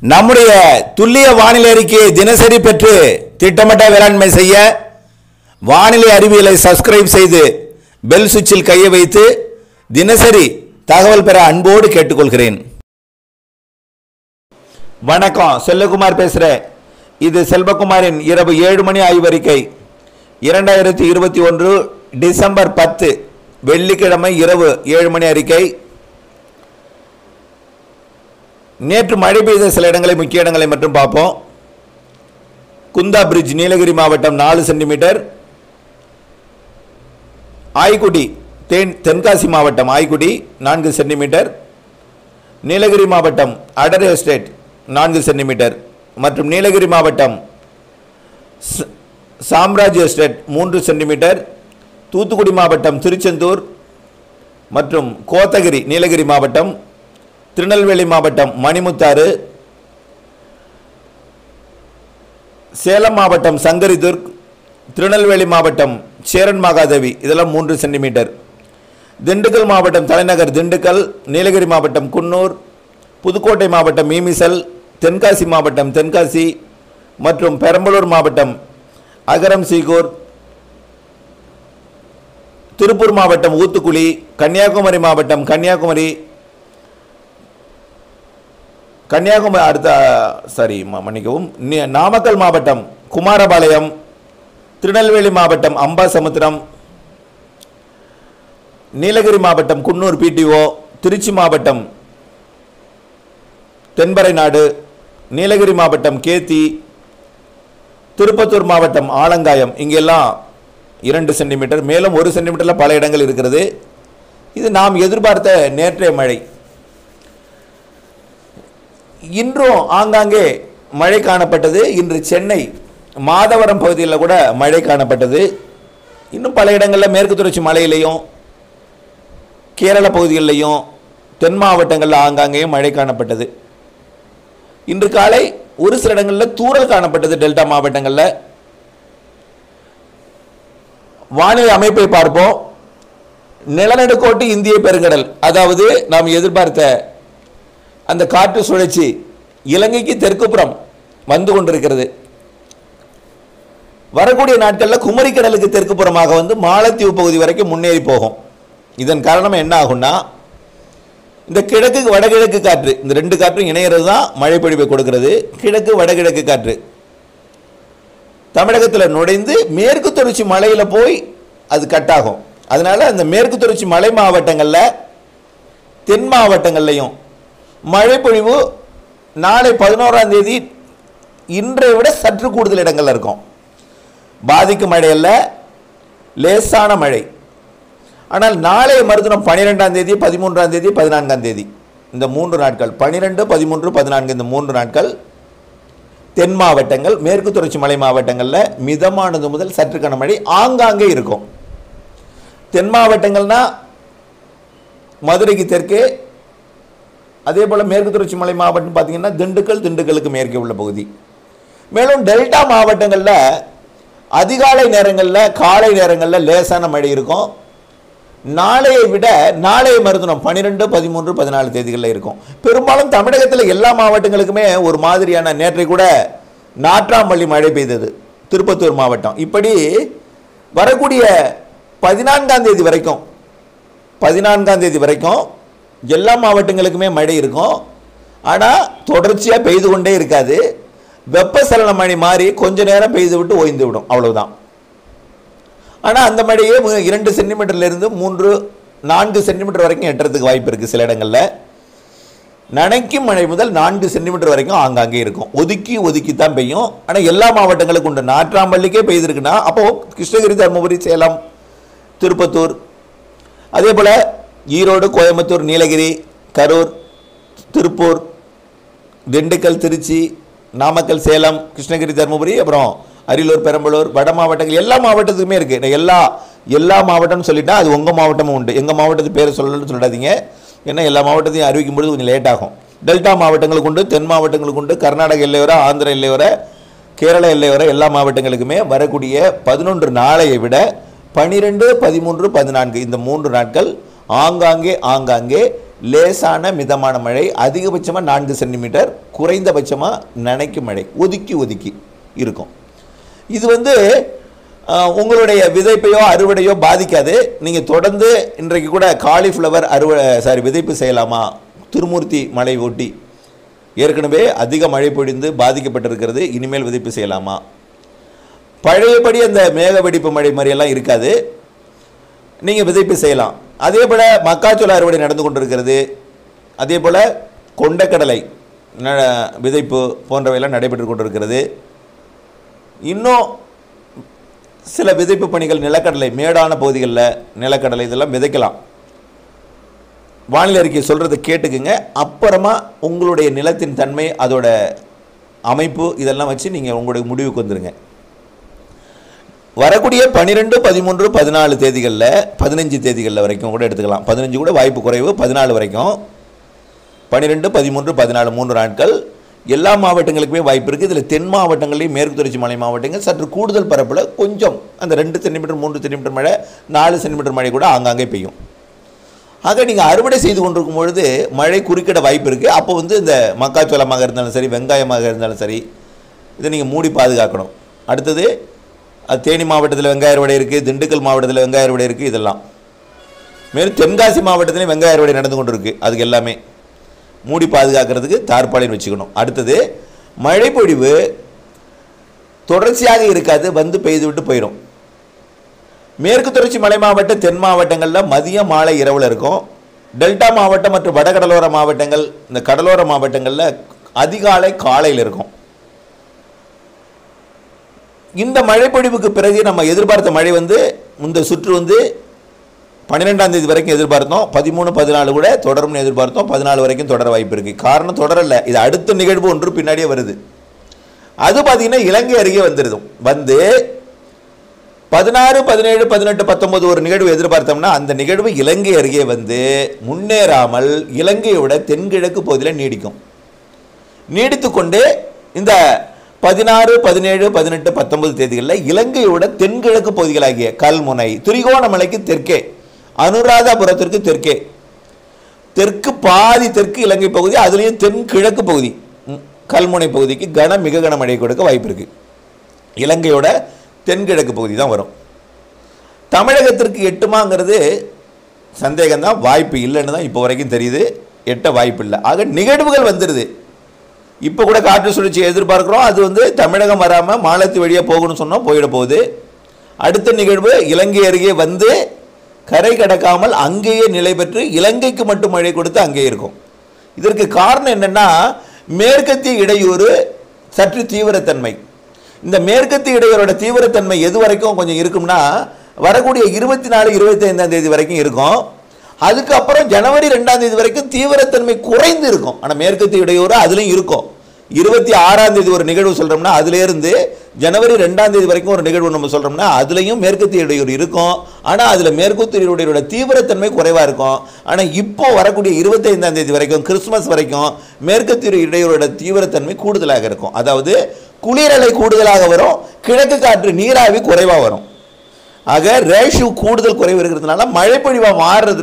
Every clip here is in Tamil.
நம்முடைய துல்லிய வானிலை அறிக்கையை தினசரி பெற்று திட்டமிட்ட வேளாண்மை செய்ய வானிலை அறிவியலை சப்ஸ்கிரைப் செய்து பெல் சுவிட்சில் கையை வைத்து தினசரி தகவல் பெற அன்போடு கேட்டுக்கொள்கிறேன். வணக்கம், செல்வகுமார் பேசுகிறேன். இது செல்வகுமாரின் இரவு 7 மணி ஆய்வறிக்கை 2021 டிசம்பர் 10 வெள்ளிக்கிழமை இரவு 7 மணி அறிக்கை. நேற்று மழை பெய்த சில இடங்களை, முக்கிய இடங்களை மட்டும் பார்ப்போம். குந்தா பிரிட்ஜ் நீலகிரி மாவட்டம் 4 சென்டிமீட்டர். ஆய்குடி தென்காசி மாவட்டம் ஆய்குடி 4 சென்டிமீட்டர். நீலகிரி மாவட்டம் அடர் எஸ்டேட் 4 சென்டிமீட்டர் மற்றும் நீலகிரி மாவட்டம் சாம்ராஜ் எஸ்டேட் 3 சென்டிமீட்டர். தூத்துக்குடி மாவட்டம் திருச்செந்தூர் மற்றும் கோத்தகிரி நீலகிரி மாவட்டம், திருநெல்வேலி மாவட்டம் மணிமுத்தாறு, சேலம் மாவட்டம் சங்கரிதுர்க், திருநெல்வேலி மாவட்டம் சேரன் மகாதேவி இதெல்லாம் 3 சென்டிமீட்டர். திண்டுக்கல் மாவட்டம் தலைநகர் திண்டுக்கல், நீலகிரி மாவட்டம் குன்னூர், புதுக்கோட்டை மாவட்டம் மீமிசல், தென்காசி மாவட்டம் தென்காசி மற்றும் பெரம்பலூர் மாவட்டம் அகரம் சீகூர், திருப்பூர் மாவட்டம் ஊத்துக்குளி, கன்னியாகுமரி மாவட்டம் கன்னியாகுமரி நாமக்கல் மாவட்டம் குமாரபாளையம், திருநெல்வேலி மாவட்டம் அம்பாசமுத்திரம், நீலகிரி மாவட்டம் குன்னூர் பிடிஓ, திருச்சி மாவட்டம் தென்பரைநாடு, நீலகிரி மாவட்டம் கேத்தி, திருப்பத்தூர் மாவட்டம் ஆலங்காயம் இங்கெல்லாம் 2 சென்டிமீட்டர். மேலும் 1 சென்டிமீட்டரில் பல இடங்கள் இருக்கிறது. இது நாம் எதிர்பார்த்த நேற்றைய மழை. இன்றும் ஆங்காங்கே மழை காணப்பட்டது. இன்று சென்னை மாதவரம் பகுதியில் கூட மழை காணப்பட்டது. இன்னும் பல இடங்களில் மேற்கு தொடர்ச்சி மலையிலையும் கேரள பகுதிகளிலையும் தென் மாவட்டங்களில் ஆங்காங்கேயும் மழை காணப்பட்டது. இன்று காலை ஒரு சில இடங்களில் தூறல் காணப்பட்டது. டெல்டா மாவட்டங்களில் வானிலை அமைப்பை பார்ப்போம். நிலநடுக்கோட்டு இந்திய பெருங்கடல், அதாவது நாம் எதிர்பார்த்த அந்த காற்று சுழற்சி இலங்கைக்கு தெற்குப்புறம் வந்து கொண்டிருக்கிறது. வரக்கூடிய நாட்களில் குமரிக்கடலுக்கு தெற்குப்புறமாக வந்து மாலத்தீவு பகுதி வரைக்கும் முன்னேறி போகும். இதன் காரணம் என்ன ஆகும்னா, இந்த கிழக்கு வடகிழக்கு காற்று, இந்த 2 காற்றும் இணையிறது தான் மழை பொழிவை கொடுக்கிறது. கிழக்கு வடகிழக்கு காற்று தமிழகத்தில் நுழைந்து மேற்கு தொடர்ச்சி மலையில் போய் அது கட்டாகும். அதனால் அந்த மேற்கு தொடர்ச்சி மலை மாவட்டங்களில் தென் மாவட்டங்கள்லையும் மழை பொழிவு நாளை 11ஆம் தேதி இன்றைய விட சற்று கூடுதல் இடங்கள்ல இருக்கும். பாதிக்கும் மழையல்ல, லேசான மழை. ஆனால் நாளைய மறுதினம் 12ஆம் தேதி, 13ஆம் தேதி, 14ஆம் தேதி இந்த 3 நாட்கள், 12, 13, 14 இந்த 3 நாட்கள் தென் மாவட்டங்கள், மேற்கு தொடர்ச்சி மலை மாவட்டங்களில் மிதமானது முதல் சற்று கனமழை ஆங்காங்கே இருக்கும். தென் மாவட்டங்கள்னா மதுரைக்கு தெற்கே, அதே போல் மேற்கு தொடர்ச்சி மலை மாவட்டம் பார்த்தீங்கன்னா திண்டுக்கலுக்கு மேற்கே உள்ள பகுதி. மேலும் டெல்டா மாவட்டங்களில் அதிகாலை நேரங்களில், காலை நேரங்களில் லேசான மழை இருக்கும். நாளையை விட நாளைய மறுதினம் 12, 13, 14 தேதிகளில் இருக்கும். பெரும்பாலும் தமிழகத்தில் எல்லா மாவட்டங்களுக்குமே ஒரு மாதிரியான, நேற்றை கூட நாற்றாம்பள்ளி மழை பெய்தது திருப்பத்தூர் மாவட்டம். இப்படி வரக்கூடிய 14ஆம் தேதி வரைக்கும் எல்லா மாவட்டங்களுக்குமே மழை இருக்கும். ஆனால் தொடர்ச்சியாக பெய்து கொண்டே இருக்காது. வெப்பசலன மழை மாறி கொஞ்ச நேரம் பெய்து விட்டு ஓய்ந்து விடும், அவ்வளவுதான். ஆனால் அந்த மழையே 2 சென்டிமீட்டர்லேருந்து 3, 4 சென்டிமீட்டர் வரைக்கும் எட்டுறதுக்கு வாய்ப்பு இருக்குது. சில இடங்களில் நனைக்கும் மழை முதல் 4 சென்டிமீட்டர் வரைக்கும் ஆங்காங்கே இருக்கும். ஒதுக்கி தான் பெய்யும். ஆனால் எல்லா மாவட்டங்களுக்கும் உண்டு. நாற்றாம்பள்ளிக்கே பெய்திருக்குன்னா அப்போது கிருஷ்ணகிரி, தருமபுரி, சேலம், திருப்பத்தூர், அதே போல் ஈரோடு, கோயம்புத்தூர், நீலகிரி, கரூர், திருப்பூர், திண்டுக்கல், திருச்சி, நாமக்கல், சேலம், கிருஷ்ணகிரி, தருமபுரி, அப்புறம் அரியலூர், பெரம்பலூர், வட மாவட்டங்கள் எல்லா மாவட்டத்துக்குமே இருக்குது. எல்லா மாவட்டம்னு சொல்லிட்டா அது உங்கள் மாவட்டமும் உண்டு. எங்கள் மாவட்டத்து பேர் சொல்லணும்னு சொல்லாதீங்க. ஏன்னா எல்லா மாவட்டத்தையும் அறிவிக்கும் பொழுது கொஞ்சம் லேட் ஆகும். டெல்டா மாவட்டங்களுக்கு உண்டு, தென் மாவட்டங்களுக்கு உண்டு, கர்நாடக எல்லையோர, ஆந்திர எல்லையோர, கேரள எல்லையோர எல்லா மாவட்டங்களுக்குமே வரக்கூடிய 11 நாளையை விட 12, 13, 14 இந்த 3 நாட்கள் ஆங்காங்கே லேசான மிதமான மழை, அதிகபட்சமாக 4 சென்டிமீட்டர், குறைந்தபட்சமாக நனைக்கும் மழை ஒதுக்கி ஒதுக்கி இருக்கும். இது உங்களுடைய விதைப்பையோ அறுவடையோ பாதிக்காது. நீங்கள் தொடர்ந்து இன்றைக்கு கூட காலிஃப்ளவர் விதைப்பு செய்யலாமா, திருமூர்த்தி மலை ஒட்டி ஏற்கனவே அதிக மழை பொழிந்து பாதிக்கப்பட்டிருக்கிறது, இனிமேல் விதைப்பு செய்யலாமா, பழையபடி அந்த மேக வெடிப்பு மழை மாதிரியெல்லாம் இருக்காது, நீங்கள் விதைப்பு செய்யலாம். அதே போல் மக்காச்சோள அறுவடை நடந்து கொண்டிருக்கிறது, அதே போல் கொண்டக்கடலை விதைப்பு போன்றவையெல்லாம் நடைபெற்று கொண்டிருக்கிறது. இன்னும் சில விதைப்பு பணிகள் நிலக்கடலை, மேடான பகுதிகளில் நிலக்கடலை இதெல்லாம் விதைக்கலாம். வானிலை அறிக்கை சொல்கிறத கேட்டுக்குங்க. அப்புறமா உங்களுடைய நிலத்தின் தன்மை, அதோட அமைப்பு இதெல்லாம் வச்சு நீங்கள் உங்களுடைய முடிவுக்கு வந்துடுங்க. வரக்கூடிய 12, 13, 14 தேதிகளில் 15 தேதிகளில் வரைக்கும் கூட எடுத்துக்கலாம். 15 கூட வாய்ப்பு குறைவு, 14 வரைக்கும், 12, 13, 14 3 நாட்கள் எல்லா மாவட்டங்களுக்குமே வாய்ப்பு இருக்குது. இதில் தென் மாவட்டங்களையும் மேற்கு தொடர்ச்சி மலை மாவட்டங்கள் சற்று கூடுதல் பரப்பில் கொஞ்சம் அந்த 2 சென்டிமீட்டர் 3 சென்டிமீட்டர் மழை, 4 சென்டிமீட்டர் மழை கூட ஆங்காங்கே பெய்யும். ஆக நீங்கள் அறுவடை செய்து கொண்டிருக்கும் பொழுது மழை குறுக்கிட வாய்ப்பு இருக்குது. அப்போ இந்த மக்காச்சோளமாக இருந்தாலும் சரி, வெங்காயமாக இருந்தாலும் சரி, இதை நீங்கள் மூடி பாதுகாக்கணும். அடுத்தது தேனி மாவட்டத்தில் வெங்காய அறுவடை இருக்குது, திண்டுக்கல் மாவட்டத்தில் வெங்காய அறுவடை இருக்குது. இதெல்லாம் மேலும் தென்காசி மாவட்டத்திலையும் வெங்காய அறுவடை நடந்து கொண்டு இருக்குது. அதுக்கு எல்லாமே மூடி பாதுகாக்கிறதுக்கு தார்பாலின் வச்சுக்கணும். அடுத்தது மழைப்பொழிவு தொடர்ச்சியாக இருக்காது, பெய்து விட்டு போயிடும். மேற்கு தொடர்ச்சி மலை மாவட்ட தென் மாவட்டங்களில் மதியம் மாலை இரவில் இருக்கும். டெல்டா மாவட்டம் மற்றும் வடகடலோர மாவட்டங்கள், இந்த கடலோர மாவட்டங்களில் அதிகாலை காலையில் இருக்கும். இந்த மழைப்பொழிவுக்கு பிறகு நம்ம எதிர்பார்த்த மழை இந்த சுற்று 12ஆம் தேதி வரைக்கும் எதிர்பார்த்தோம், 13, 14 கூட தொடரும்னு எதிர்பார்த்தோம், 14 வரைக்கும் தொடர வாய்ப்பு இருக்குது. காரணம் தொடரல, இது அடுத்த நிகழ்வு ஒன்று பின்னாடியே வருது. அது பார்த்தீங்கன்னா இலங்கை அருகே வந்துடுது. 16, 17, 18, 19 ஒரு நிகழ்வு எதிர்பார்த்தோம்னா அந்த நிகழ்வு இலங்கை அருகே முன்னேறாமல் இலங்கையோட தென்கிழக்கு பகுதியில் நீடித்து கொண்டு இந்த 16, 17, 18, 19 தேதிகளில் இலங்கையோட தென்கிழக்கு பகுதிகளாகிய கல்முனை, திரிகோணமலைக்கு தெற்கே, அனுராதபுரத்திற்கு தெற்கே, தெற்கு பாதி தெற்கு இலங்கை பகுதி, அதுலேயும் தென்கிழக்கு பகுதி கல்முனை பகுதிக்கு மிக கனமழை கொடுக்க வாய்ப்பு இருக்கு. இலங்கையோட தென்கிழக்கு பகுதி தான் வரும். தமிழகத்திற்கு எட்டுமாங்கிறது சந்தேகம்தான், வாய்ப்பு இல்லைன்னு தான் இப்போ வரைக்கும் தெரியுது, எட்ட வாய்ப்பு இல்லை. ஆக நிகழ்வுகள் வந்துடுது. இப்போ கூட காற்று சுழற்சியை எதிர்பார்க்குறோம், அது தமிழகம் வராமல் மாலத்து வழியாக போகணும்னு சொன்னோம், போயிட போகுது. அடுத்த நிகழ்வு இலங்கை அருகே கரை கடக்காமல் அங்கேயே நிலை பெற்று இலங்கைக்கு மட்டும் மழை கொடுத்து அங்கே இருக்கும். இதற்கு காரணம் என்னென்னா மேற்கத்திய இடையூறு சற்று தீவிரத்தன்மை. இந்த மேற்கத்திய இடையூரோட தீவிரத்தன்மை எது வரைக்கும் கொஞ்சம் இருக்கும்னா வரக்கூடிய 24, 25ஆம் தேதி வரைக்கும் இருக்கும். அதுக்கப்புறம் ஜனவரி 2ஆம் தேதி வரைக்கும் தீவிரத்தன்மை குறைந்து இருக்கும். ஆனால் மேற்கத்திய இடையூறு அதுலேயும் இருக்கும். 26ஆம் தேதி ஒரு நிகழ்வு சொல்கிறோம்னா அதுலேருந்து ஜனவரி 2ஆம் தேதி வரைக்கும் ஒரு நிகழ்வு நம்ம சொல்கிறோம்னா அதுலேயும் மேற்கத்திய இடையூறு இருக்கும். ஆனால் அதில் மேற்கத்திய இடையூரோட தீவிரத்தன்மை குறைவாக இருக்கும். ஆனால் இப்போ வரக்கூடிய 25ஆம் தேதி வரைக்கும், கிறிஸ்துமஸ் வரைக்கும் மேற்கத்திய இடையூரோட தீவிரத்தன்மை கூடுதலாக இருக்கும். அதாவது குளிரலை கூடுதலாக வரும், கிழக்கு காற்று நீராவி குறைவாக வரும். ஆக ரேஷியோ கூடுதல் குறைவு இருக்கிறதுனால மழைப்பொழிவாக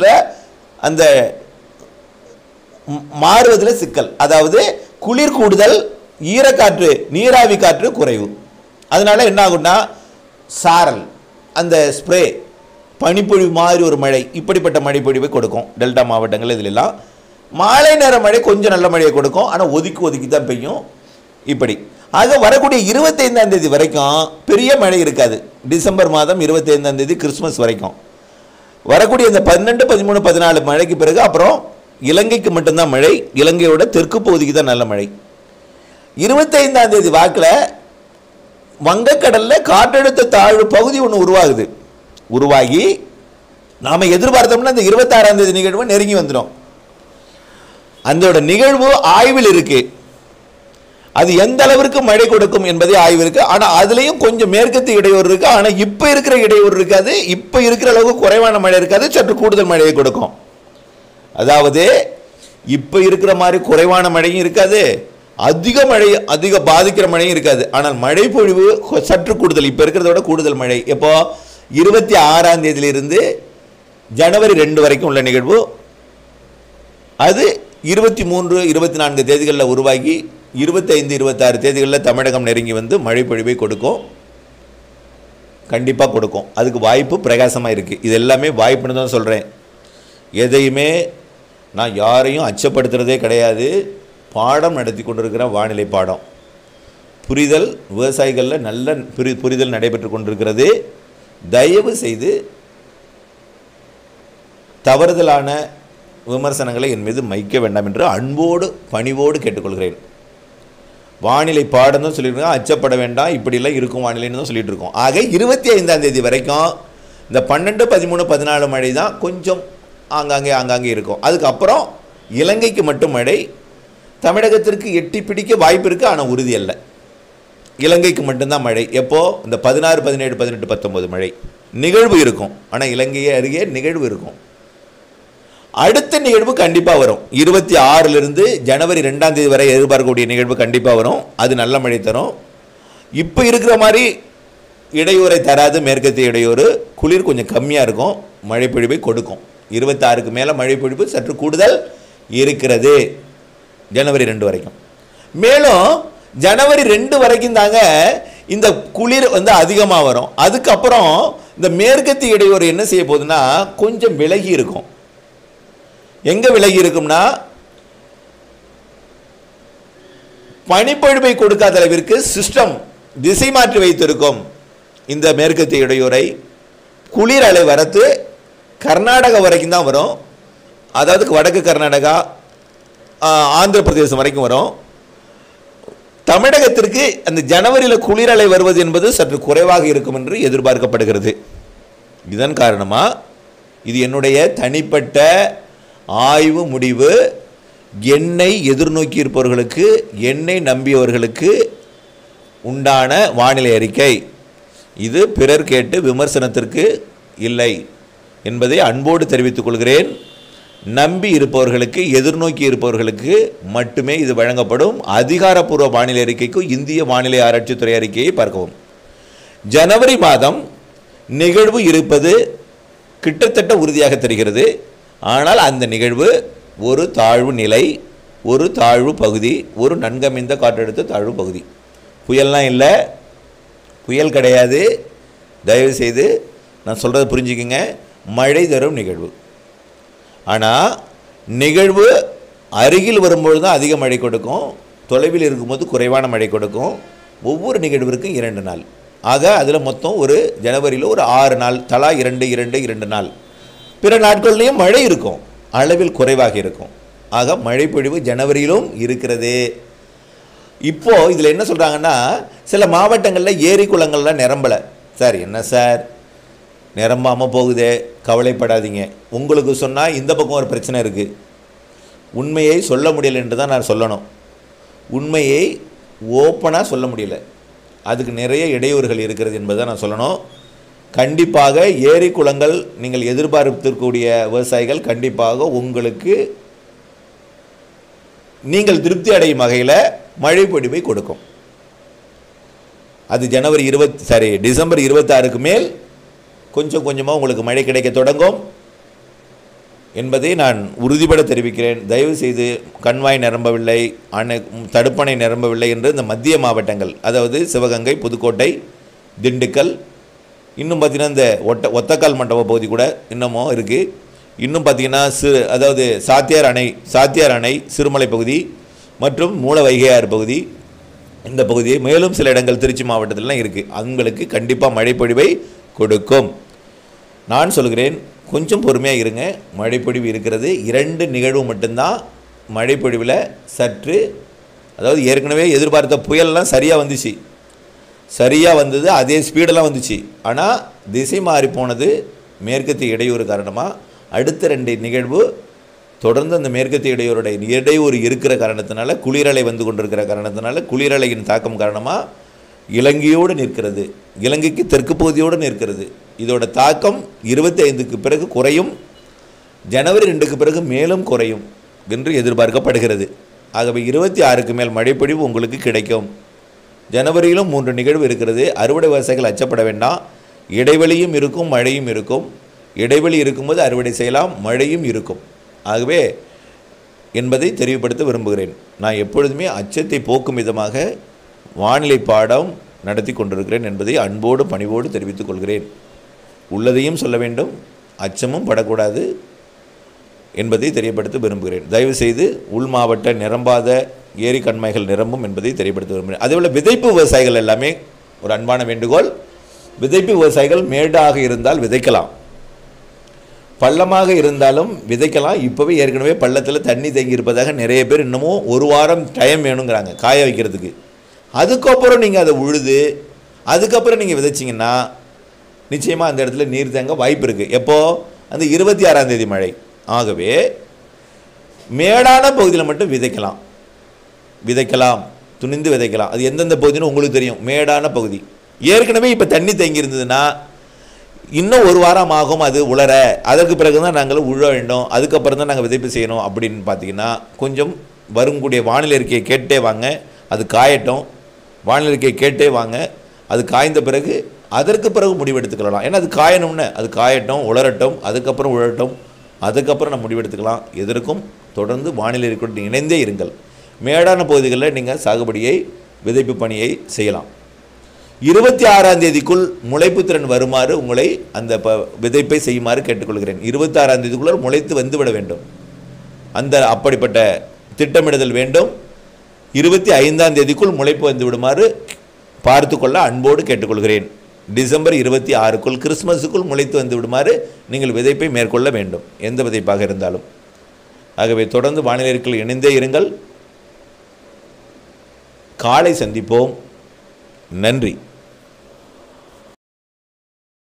மாறுவதில் சிக்கல். அதாவது குளிர் கூடுதல், ஈரக்காற்று நீராவி காற்று குறைவு. அதனால என்ன ஆகும்னா சாரல், அந்த ஸ்ப்ரே, பனிப்பொழிவு மாதிரி ஒரு மழை, இப்படிப்பட்ட மழைப்பொழிவை கொடுக்கும் டெல்டா மாவட்டங்கள். இதிலெல்லாம் மாலை நேர மழை கொஞ்சம் நல்ல மழையை கொடுக்கும், ஆனால் ஒதுக்கி தான் பெய்யும். இப்படி ஆக வரக்கூடிய 25ஆம் தேதி வரைக்கும் பெரிய மழை இருக்காது. டிசம்பர் மாதம் 25ஆம் தேதி கிறிஸ்துமஸ் வரைக்கும் வரக்கூடிய இந்த 12, 13, 14 மழைக்கு பிறகு அப்புறம் இலங்கைக்கு மட்டும்தான் மழை, இலங்கையோட தெற்கு பகுதிக்கு தான் நல்ல மழை. 25ஆம் தேதி வாக்கில் வங்கக்கடலில் காற்றழுத்த தாழ்வு பகுதி ஒன்று உருவாகி நாம் எதிர்பார்த்தோம்னா இந்த 26ஆம் தேதி நிகழ்வு நெருங்கி வந்துடும். அதோட நிகழ்வு ஆய்வில் இருக்கு, அது எந்த அளவிற்கு மழை கொடுக்கும் என்பதே ஆய்வு இருக்கு. ஆனால் அதுலேயும் கொஞ்சம் மேற்கத்திய இடையூறு இருக்கு. ஆனால் இப்போ இருக்கிற இடையூறு இருக்காது, இப்போ இருக்கிற அளவுக்கு குறைவான மழை இருக்காது, சற்று கூடுதல் மழையை கொடுக்கும். அதாவது இப்போ இருக்கிற மாதிரி குறைவான மழையும் இருக்காது, அதிக பாதிக்கிற மழையும் இருக்காது. ஆனால் மழை பொழிவு சற்று கூடுதல், இப்போ இருக்கிறத விட கூடுதல் மழை. எப்போ 26ஆம் தேதியிலிருந்து ஜனவரி 2 வரைக்கும் உள்ள நிகழ்வு அது 23, 24 தேதிகளில் உருவாகி 25, 26 தேதிகளில் தமிழகம் நெருங்கி வந்து மழை பொழிவை கொடுக்கும். கண்டிப்பாக கொடுக்கும். அதுக்கு வாய்ப்பு பிரகாசமாக இருக்குது. இது எல்லாமே வாய்ப்புன்னு தான் சொல்கிறேன். எதையுமே நான் யாரையும் அச்சப்படுத்துகிறதே கிடையாது. பாடம் நடத்தி கொண்டிருக்கிற வானிலை பாடம் புரிதல் விவசாயிகளில் நல்ல புரிதல் நடைபெற்று கொண்டிருக்கிறது. தயவு செய்து தவறுதலான விமர்சனங்களை என் மீது வைக்க வேண்டாம் என்று அன்போடு பணிவோடு கேட்டுக்கொள்கிறேன். வானிலை பாடம் தான் சொல்லியிருக்கோம், அச்சப்பட வேண்டாம், இப்படிலாம் இருக்கும் வானிலைன்னு தான் சொல்லிட்டு இருக்கோம். ஆக 25ஆம் தேதி வரைக்கும் இந்த 12, 13, 14 மழை தான் கொஞ்சம் ஆங்காங்கே இருக்கும். அதுக்கப்புறம் இலங்கைக்கு மட்டும் மழை, தமிழகத்திற்கு எட்டி பிடிக்க வாய்ப்பு இருக்குது, ஆனால் உறுதி அல்ல. இலங்கைக்கு மட்டும்தான் மழை. எப்போது? இந்த 16, 17, 18, 19 மழை நிகழ்வு இருக்கும். ஆனால் இலங்கையே அருகே நிகழ்வு இருக்கும். அடுத்த நிகழ்வு கண்டிப்பாக வரும். 26லிருந்து ஜனவரி 2ஆம் தேதி வரை எதிர்பார்க்கக்கூடிய நிகழ்வு கண்டிப்பாக வரும். அது நல்ல மழை தரும். இப்போ இருக்கிற மாதிரி இடையூறை தராது. மேற்கத்திய இடையூறு, குளிர் கொஞ்சம் கம்மியாக இருக்கும், மழை பொழிவை கொடுக்கும். 26க்கு மேலே மழை பொழிவு சற்று கூடுதல் இருக்கிறது ஜனவரி 2 வரைக்கும். மேலும் ஜனவரி 2 வரைக்கும் தாங்க இந்த குளிர் வந்து அதிகமாக வரும். அதுக்கப்புறம் இந்த மேற்கத்திய இடையூறு என்ன செய்ய போகுதுன்னா கொஞ்சம் விலகி இருக்கும். எங்கே விலகி இருக்கும்னா பனிப்பொழிவை கொடுக்காத அளவிற்கு சிஸ்டம் திசை மாற்றி வைத்திருக்கும். இந்த மேற்கத்திய இடையூறை குளிர் அலை வரத்து கர்நாடகா வரைக்கும் தான் வரும். அதாவது வடக்கு கர்நாடகா, ஆந்திர பிரதேசம் வரைக்கும் வரும். தமிழகத்திற்கு அந்த ஜனவரியில் குளிர் அலை வருவது என்பது சற்று குறைவாக இருக்கும் என்று எதிர்பார்க்கப்படுகிறது. இதன் காரணமாக இது என்னுடைய தனிப்பட்ட ஆய்வு முடிவு. என்னை எதிர்நோக்கி இருப்பவர்களுக்கு, என்னை நம்பியவர்களுக்கு உண்டான வானிலை அறிக்கை. இது பிறர் கேட்டு விமர்சனத்திற்கு இல்லை என்பதை அன்போடு தெரிவித்துக் கொள்கிறேன். நம்பி இருப்பவர்களுக்கு, எதிர்நோக்கி இருப்பவர்களுக்கு மட்டுமே இது வழங்கப்படும். அதிகாரப்பூர்வ வானிலை அறிக்கைக்கு இந்திய வானிலை ஆராய்ச்சித்துறை அறிக்கையை பார்க்கவும். ஜனவரி மாதம் நிகழ்வு இருப்பது கிட்டத்தட்ட உறுதியாக தெரிகிறது. ஆனால் அந்த நிகழ்வு ஒரு தாழ்வு நிலை, ஒரு தாழ்வு பகுதி, ஒரு நன்கமைந்த காற்றழுத்த தாழ்வு பகுதி. புயல்லாம் இல்லை, புயல் கிடையாது. தயவுசெய்து நான் சொல்கிறத புரிஞ்சுக்கங்க. மழை தரும் நிகழ்வு. ஆனால் நிகழ்வு அருகில் வரும்பொழுது தான் அதிக மழை கொடுக்கும், தொலைவில் இருக்கும்போது குறைவான மழை கொடுக்கும். ஒவ்வொரு நிகழ்விற்கும் 2 நாள். ஆக அதில் மொத்தம் ஒரு ஜனவரியில் ஒரு 6 நாள், தலா 2 நாள். பிற நாட்கள்லேயும் மழை இருக்கும், அளவில் குறைவாக இருக்கும். ஆக மழை பொழிவு ஜனவரியிலும் இருக்கிறது. இப்போது இதில் என்ன சொல்கிறாங்கன்னா, சில மாவட்டங்களில் ஏரி குளங்கள்லாம் நிரம்பலை. சார் என்ன சார் நிரம்பாமல் போகுதே, கவலைப்படாதீங்க. உங்களுக்கு சொன்னால் இந்த பக்கம் ஒரு பிரச்சனை இருக்குது. உண்மையை சொல்ல முடியல என்று தான் நான் சொல்லணும். உண்மையை ஓப்பனாக சொல்ல முடியல, அதுக்கு நிறைய இடையூறுகள் இருக்கிறது என்பதை நான் சொல்லணும். கண்டிப்பாக ஏரி குளங்கள் நீங்கள் எதிர்பார்த்திருக்கக்கூடிய விவசாயிகள் கண்டிப்பாக உங்களுக்கு நீங்கள் திருப்தி அடையும் வகையில் மழை பொழிவை கொடுக்கும். அது டிசம்பர் 26க்கு மேல் கொஞ்சம் கொஞ்சமாக உங்களுக்கு மழை கிடைக்க தொடங்கும் என்பதை நான் உறுதிபட தெரிவிக்கிறேன். தயவு செய்து கண்வாய் நிரம்பவில்லை, தடுப்பணை நிரம்பவில்லை என்று இந்த மத்திய மாவட்டங்கள், அதாவது சிவகங்கை, புதுக்கோட்டை, திண்டுக்கல், இன்னும் பார்த்திங்கன்னா இந்த ஒத்தக்கால் மண்டப பகுதி கூட இன்னமும் இருக்குது. இன்னும் பார்த்திங்கன்னா அதாவது சாத்தியார் அணை சிறுமலை பகுதி மற்றும் மூல வைகையாறு பகுதி, இந்த பகுதியை மேலும் சில இடங்கள் திருச்சி மாவட்டத்திலலாம் இருக்குது. அவங்களுக்கு கண்டிப்பாக மழைப்பொழிவை கொடுக்கும். நான் சொல்கிறேன், கொஞ்சம் பொறுமையாக இருங்க. மழைப்பொழிவு இருக்கிறது. 2 நிகழ்வு மட்டும்தான் மழைப்பொழிவில் சற்று, அதாவது ஏற்கனவே எதிர்பார்த்த புயல்லாம் சரியாக வந்தது, அதே ஸ்பீடெல்லாம் வந்துச்சு. ஆனால் திசை மாறி போனது மேற்கத்திய இடையூறு காரணமாக. அடுத்த 2 நிகழ்வு தொடர்ந்து அந்த மேற்கத்திய இடையூறு இருக்கிற காரணத்தினால, குளிரலை வந்து கொண்டிருக்கிற காரணத்தினால, குளிரலையின் தாக்கம் காரணமாக இலங்கையோடு நிற்கிறது, இலங்கைக்கு தெற்கு பகுதியோடு நிற்கிறது. இதோட தாக்கம் 25க்கு பிறகு குறையும், ஜனவரி 2க்கு பிறகு மேலும் குறையும் என்று எதிர்பார்க்கப்படுகிறது. ஆகவே 26க்கு மேல் மழைப்பொழிவு உங்களுக்கு கிடைக்கும். ஜனவரியிலும் 3 நிகழ்வு இருக்கிறது. அறுவடை விவசாயிகள் அச்சப்பட வேண்டாம். இடைவெளியும் இருக்கும், மழையும் இருக்கும். இடைவெளி இருக்கும்போது அறுவடை செய்யலாம், மழையும் இருக்கும். ஆகவே என்பதை தெளிவுபடுத்த விரும்புகிறேன். நான் எப்பொழுதுமே அச்சத்தை போக்கும் விதமாக வானிலை பாடம் நடத்தி கொண்டிருக்கிறேன் என்பதை அன்போடு பணிவோடு தெரிவித்துக் கொள்கிறேன். உள்ளதையும் சொல்ல வேண்டும், அச்சமும் படக்கூடாது என்பதை தெரியப்படுத்த விரும்புகிறேன். தயவுசெய்து உள் மாவட்ட நிரம்பாத ஏரி கண்மாய்கள் நிரம்பும் என்பதை தெரியப்படுத்த விரும்புகிறேன். அதேபோல் விதைப்பு விவசாயிகள் எல்லாமே ஒரு அன்பான வேண்டுகோள். விதைப்பு விவசாயிகள் மேடாக இருந்தால் விதைக்கலாம், பள்ளமாக இருந்தாலும் விதைக்கலாம். இப்போவே ஏற்கனவே பள்ளத்தில் தண்ணி தேங்கி இருப்பதாக நிறைய பேர் இன்னமும் ஒரு வாரம் டைம் வேணுங்கிறாங்க காய வைக்கிறதுக்கு. அதுக்கப்புறம் நீங்கள் அதை உழுது அதுக்கப்புறம் நீங்கள் விதைச்சிங்கன்னா நிச்சயமாக அந்த இடத்துல நீர் தேங்க வாய்ப்பு இருக்குது. எப்போது? அந்த 26ஆம் தேதி மழை. ஆகவே மேடான பகுதியில் மட்டும் விதைக்கலாம், துணிந்து விதைக்கலாம். அது எந்தெந்த பகுதின்னு உங்களுக்கு தெரியும். மேடான பகுதி ஏற்கனவே இப்போ தண்ணி தேங்கி இருந்ததுன்னா இன்னும் ஒரு வாரம் ஆகும் அது உலர, அதற்கு பிறகு தான் நாங்கள் உழ வேண்டும், அதுக்கப்புறம் தான் நாங்கள் விதைப்பு செய்யணும் அப்படின்னு பார்த்தீங்கன்னா கொஞ்சம் வருங்கூடிய வானிலை அறிக்கையை கேட்டே வாங்க. அது காயட்டும், வானிலை அறிக்கையை கேட்டே வாங்க. அது காய்ந்த பிறகு அதற்கு பிறகு முடிவெடுத்துக்கலாம். ஏன்னா அது காயணும்னு, அது காயட்டும், உலரட்டும், அதுக்கப்புறம் உழட்டும், அதுக்கப்புறம் நம்ம முடிவெடுத்துக்கலாம். எதற்கும் தொடர்ந்து வானிலை அறிக்கையுடன் இணைந்தே இருங்கள். மேடான பகுதிகளில் நீங்கள் சாகுபடியை விதைப்பு பணியை செய்யலாம். 26ஆம் தேதிக்குள் முளைப்பு திறன் வருமாறு உங்களை அந்த விதைப்பை செய்யுமாறு கேட்டுக்கொள்கிறேன். 26ஆம் தேதிக்குள்ள முளைத்து வந்துவிட வேண்டும். அந்த அப்படிப்பட்ட திட்டமிடுதல் வேண்டும். 25ஆம் தேதிக்குள் முளைப்பு வந்து விடுமாறு பார்த்துக்கொள்ள அன்போடு கேட்டுக்கொள்கிறேன். டிசம்பர் 26க்குள் கிறிஸ்மஸுக்குள் முளைத்து வந்து விடுமாறு நீங்கள் விதைப்பை மேற்கொள்ள வேண்டும், எந்த விதைப்பாக இருந்தாலும். ஆகவே தொடர்ந்து வானிலை அறிக்கையில் இணைந்தே இருங்கள். காலை சந்திப்போம். நன்றி.